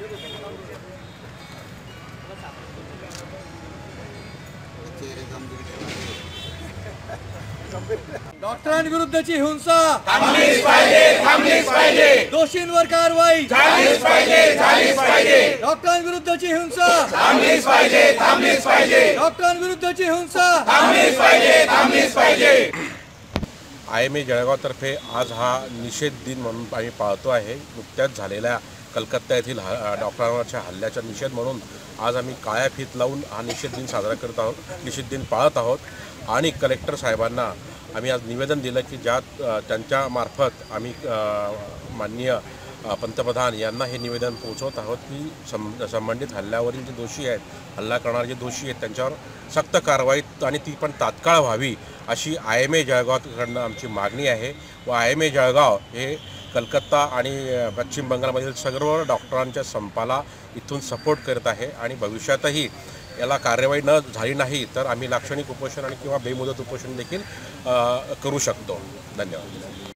डॉक्टरांविरुद्धची हिंसा थांबलीच पाहिजे दोषींवर कारवाई झालीच पाहिजे डॉक्टरांविरुद्धची हिंसा थांबलीच पाहिजे डॉक्टरांविरुद्धची हिंसा थांबलीच पाहिजे IMA जळगावतर्फे आज हा निषेध दिन म्हणून आम्ही पाळतो आहे। नुकत्याच झालेल्या कलकत्ता येथील डॉक्टरांवरच्या हल्ल्याचा निषेध म्हणून आज आम्ही काळ्या फीत लावून हा निषेध दिन साजरा करत आहोत, निषेध दिन पाळत आहोत। आणि कलेक्टर साहेबांना आम्ही आज निवेदन दिलं की ज्यात त्यांच्या मार्फत आम्ही माननीय पंतप्रधान यांना हे निवेदन पोहोचवत आहोत की संबंधित हल्ल्यावरील जे दोषी आहेत, हल्ला करणारे जे दोषी आहेत त्यांच्यावर सक्त कारवाई आणि ती पण तात्काळ व्हावी अशी IMA जळगावकडून आमची मागणी आहे। व IMA जळगाव हे कलकत्ता आणि पश्चिम बंगालमधील सर्व डॉक्टरांच्या संपाला इथून सपोर्ट करत आहे आणि भविष्यातही याला कार्यवाही न झाली नाही तर आम्ही लाक्षणिक उपोषण आणि किंवा बेमुदत उपोषण देखील करू शकतो। धन्यवाद।